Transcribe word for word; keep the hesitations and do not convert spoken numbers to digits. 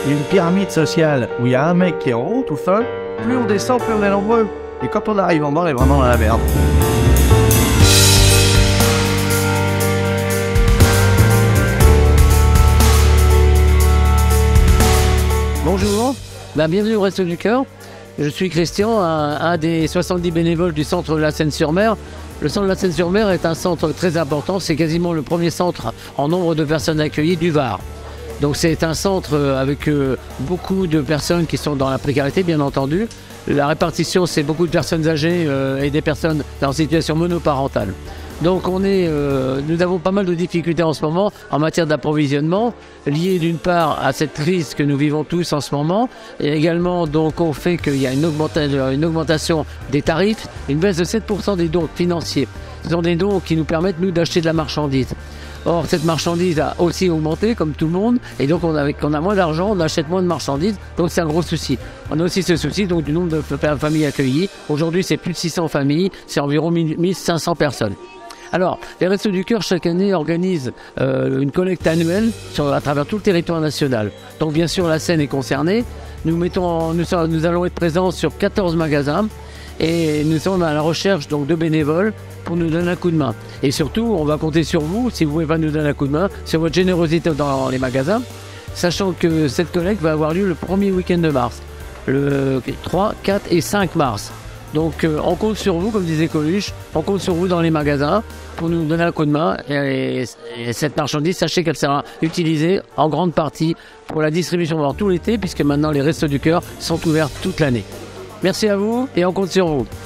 une pyramide sociale où il y a un mec qui est en haut tout seul, plus on descend, plus on est nombreux. Et quand on arrive en bas, on est vraiment dans la merde. Bonjour, ben, bienvenue au Resto du Cœur. Je suis Christian, un, un des soixante-dix bénévoles du centre de la Seine-sur-Mer. Le centre de la Seine-sur-Mer est un centre très important, c'est quasiment le premier centre en nombre de personnes accueillies du Var. Donc c'est un centre avec euh, beaucoup de personnes qui sont dans la précarité, bien entendu. La répartition, c'est beaucoup de personnes âgées euh, et des personnes en situation monoparentale. Donc on est, euh, nous avons pas mal de difficultés en ce moment en matière d'approvisionnement, liées d'une part à cette crise que nous vivons tous en ce moment, et également donc au fait qu'il y a une augmentation, une augmentation des tarifs, une baisse de sept pour cent des dons financiers. Ce sont des dons qui nous permettent, nous, d'acheter de la marchandise. Or, cette marchandise a aussi augmenté, comme tout le monde, et donc on a, on a moins d'argent, on achète moins de marchandises, donc c'est un gros souci. On a aussi ce souci donc, du nombre de familles accueillies. Aujourd'hui, c'est plus de six cents familles, c'est environ mille cinq cents personnes. Alors, les Restos du Cœur, chaque année, organisent euh, une collecte annuelle sur, à travers tout le territoire national. Donc, bien sûr, la Seine est concernée. Nous, mettons en, nous, nous allons être présents sur quatorze magasins et nous sommes à la recherche donc, de bénévoles pour nous donner un coup de main. Et surtout, on va compter sur vous, si vous pouvez pas nous donner un coup de main, sur votre générosité dans les magasins, sachant que cette collecte va avoir lieu le premier week-end de mars, le trois, quatre et cinq mars. Donc euh, on compte sur vous, comme disait Coluche, on compte sur vous dans les magasins pour nous donner un coup de main. Et, et, et cette marchandise, sachez qu'elle sera utilisée en grande partie pour la distribution pendant tout l'été, puisque maintenant les Restos du Cœur sont ouverts toute l'année. Merci à vous et on compte sur vous.